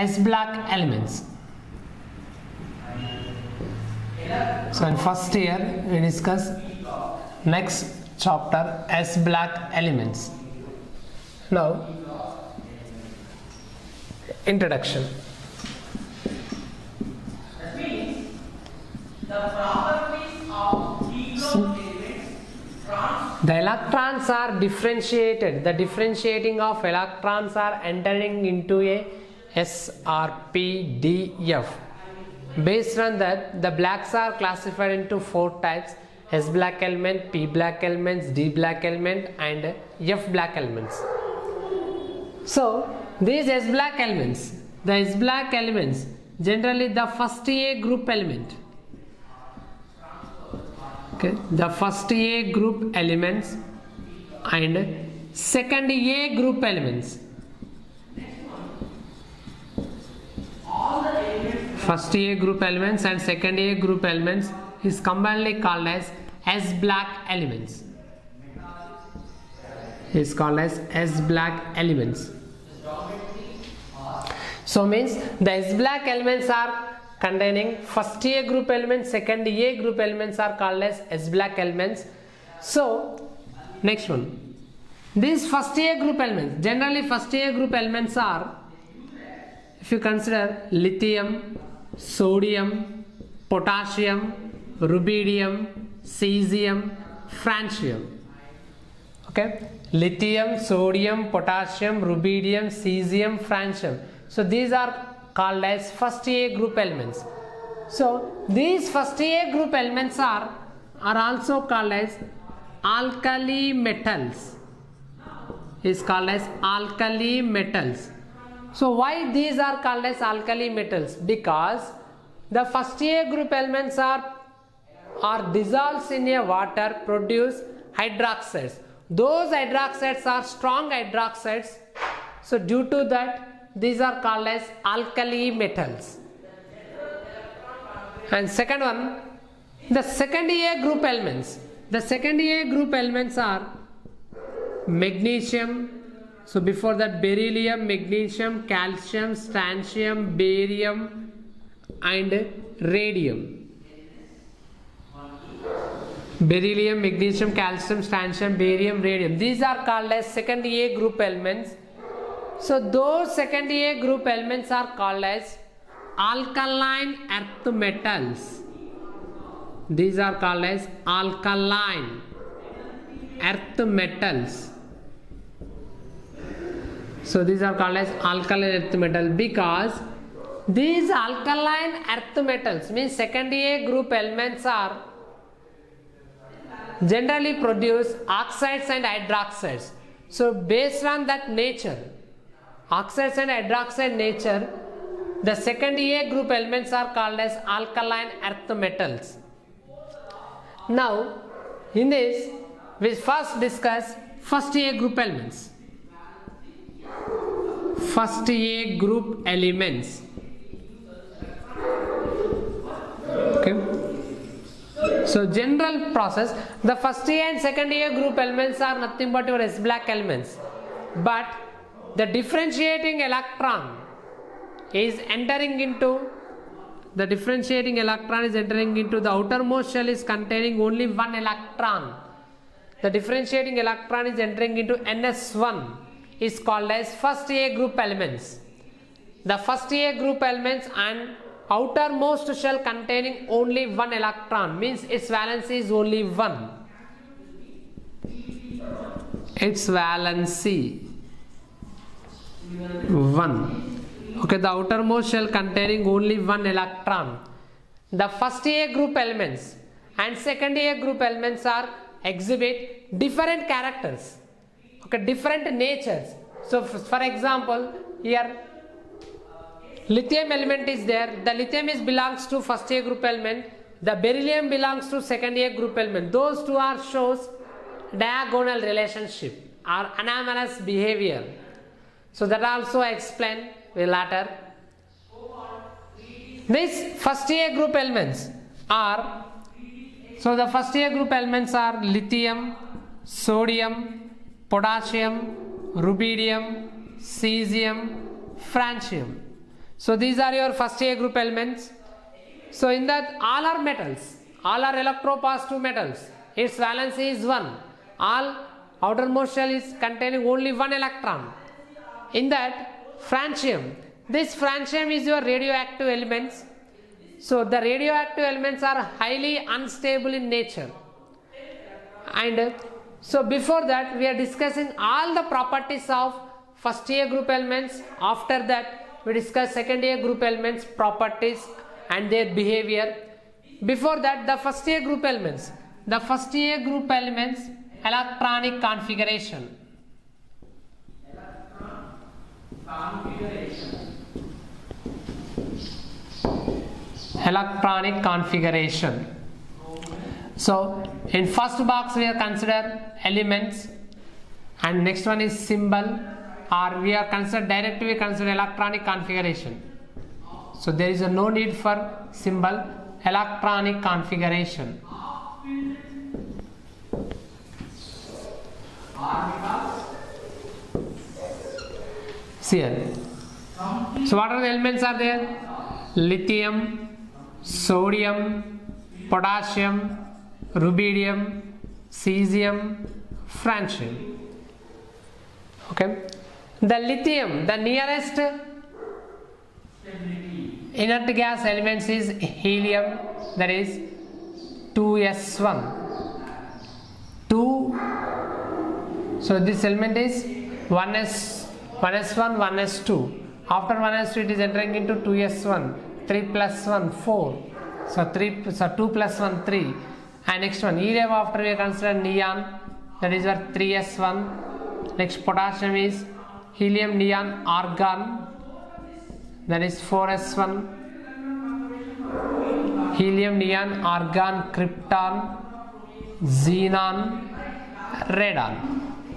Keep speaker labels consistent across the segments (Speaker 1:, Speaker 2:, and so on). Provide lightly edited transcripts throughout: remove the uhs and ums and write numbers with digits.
Speaker 1: S block elements. So in first year we discuss next chapter S block elements. Now introduction.
Speaker 2: That means the properties of
Speaker 1: the electrons are differentiated. The differentiating of electrons are entering into a S or P, D, F. Based on that, the blacks are classified into 4 types: S black element, P black elements, D black element, and F black elements. So these S black elements, the S black elements, generally the first A group element. Okay, the first A group elements and second A group elements. First A group elements and second A group elements is commonly called as S black elements. Is called as S black elements. So means the S black elements are containing first A group elements, second A group elements are called as S black elements. So next one, these first A group elements, generally first A group elements are, if you consider lithium, sodium, potassium, rubidium, cesium, francium. Okay, lithium, sodium, potassium, rubidium, cesium, francium. So these are called as first A group elements. So these first A group elements are also called as alkali metals. Is called as alkali metals. So why these are called as alkali metals? Because the first A group elements are dissolved in a water, produce hydroxides. Those hydroxides are strong hydroxides. So due to that, these are called as alkali metals. And second one, the second A group elements. The second A group elements are magnesium. So before that, beryllium, magnesium, calcium, strontium, barium, and radium. Beryllium, magnesium, calcium, strontium, barium, radium. These are called as second A group elements. So those second A group elements are called as alkaline earth metals. These are called as alkaline earth metals. So these are called as alkaline earth metal because these alkaline earth metals means second A group elements are generally produce oxides and hydroxides. So based on that nature, oxides and hydroxide nature, the second A group elements are called as alkaline earth metals. Now in this we first discuss first A group elements. First A group elements. Okay. So general process, the first A and second A group elements are nothing but your S black elements. But the differentiating electron is entering into the outermost shell is containing only one electron. The differentiating electron is entering into NS1 is called as first A group elements. The first A group elements and outermost shell containing only one electron means its valency is only 1. Its valency 1. Okay, the outermost shell containing only one electron. The first A group elements and second A group elements are exhibit different characters. Okay, different natures. So for example, here lithium element is there. The lithium belongs to first A group element. The beryllium belongs to second A group element. Those two are shows diagonal relationship or anomalous behavior. So that also explain later. These first A group elements are, so the first A group elements are lithium, sodium, potassium, rubidium, cesium, francium. So these are your first A group elements. So in that all are metals, all are electropositive metals. Its valency is 1. All outermost shell is containing only 1 electron. In that francium, this francium is your radioactive elements. So the radioactive elements are highly unstable in nature. And so before that we are discussing all the properties of first A group elements. After that we discuss second A group elements properties and their behavior. Before that, the first A group elements. The first A group elements electronic configuration. Electronic configuration. So in first box we are consider elements, and next one is symbol, or we are consider directly consider electronic configuration. So there is no need for symbol. Electronic configuration. See here. So what are the elements are there? Lithium, sodium, potassium, rubidium, cesium, francium. Okay. The lithium, the nearest inert gas elements is helium, that is 2s1. 2. So this element is 1s1, 1s2. After 1s2 it is entering into 2s1. 3 plus 1 4. So 2 plus 1 3. And next one helium, after we consider neon, that is our 3s1. Next potassium is helium, neon, argon, that is 4s1. Helium, neon, argon, krypton, xenon, radon.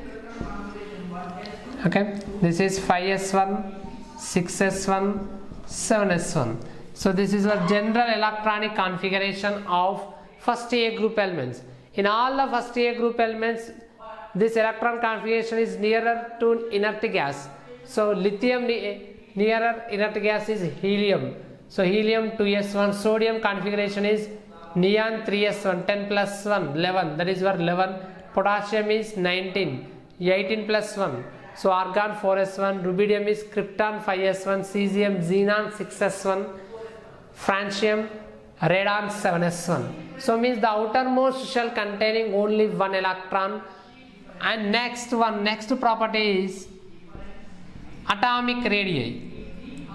Speaker 1: Okay, this is 5s1, 6s1, 7s1. So this is our general electronic configuration of first A group elements. In all the first A group elements, this electron configuration is nearer to inert gas. So lithium nearer inert gas is helium. So helium 2s1. Sodium configuration is neon 3s1. 10 plus 1 11. That is your 11. Potassium is 19. 18 plus 1. So argon 4s1. Rubidium is krypton 5s1. Cesium, xenon 6s1. Francium, radon 7s1. So means the outermost shell containing only 1 electron. And next property is atomic radii.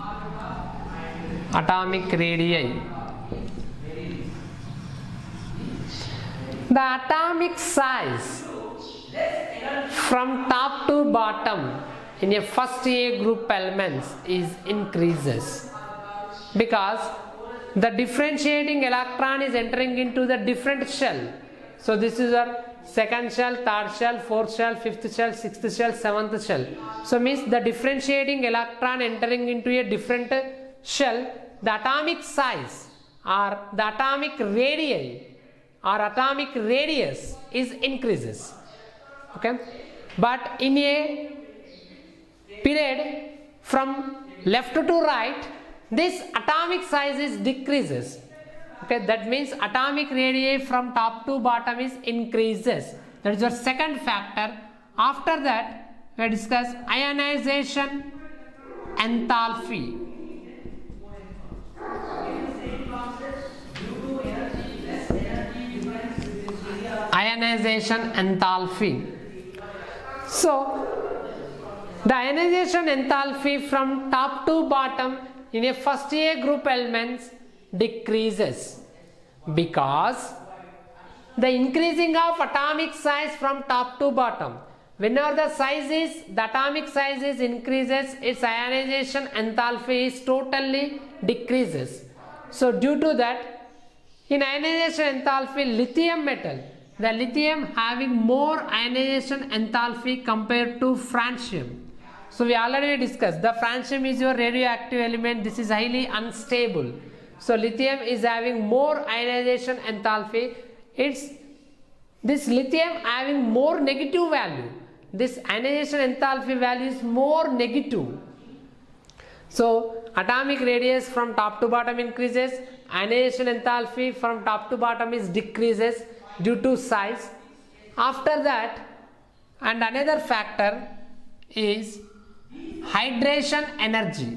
Speaker 1: Atomic radii. The atomic size from top to bottom in a first A group elements is increases, because the differentiating electron is entering into the different shell. So this is our second shell, third shell, fourth shell, fifth shell, sixth shell, seventh shell. So means the differentiating electron entering into a different shell, the atomic size or the atomic radii or atomic radius is increases. Okay, but in a period from left to right, this atomic size is decreases. Okay, that means atomic radii from top to bottom is increases. That is your second factor. After that, we discuss ionization enthalpy. Ionization enthalpy. So the ionization enthalpy from top to bottom in a first A group elements decreases, because the increasing of atomic size from top to bottom, whenever the atomic size is increases, its ionization enthalpy is totally decreases. So due to that, in ionization enthalpy, lithium metal, the lithium having more ionization enthalpy compared to francium. So we already discussed the francium is your radioactive element. This is highly unstable. So lithium is having more ionization enthalpy. This lithium having more negative value. This ionization enthalpy value is more negative. So atomic radius from top to bottom increases, ionization enthalpy from top to bottom is decreases due to size. After that, and another factor is hydration energy.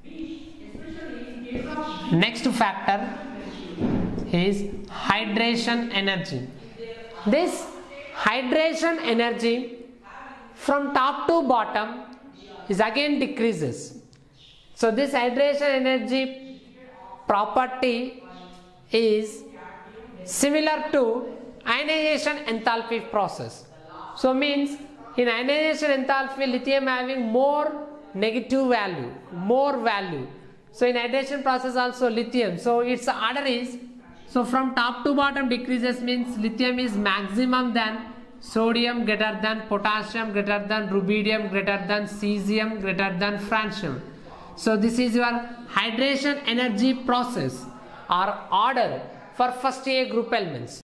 Speaker 1: Next factor is hydration energy. This hydration energy from top to bottom is again decreases. So this hydration energy property is similar to ionization enthalpy process. So means in ionization enthalpy, lithium having more negative value, more value. So in hydration process also lithium. So its order is, so from top to bottom decreases means lithium is maximum than sodium, greater than potassium, greater than rubidium, greater than cesium, greater than francium. So this is your hydration energy process or order for first A group elements.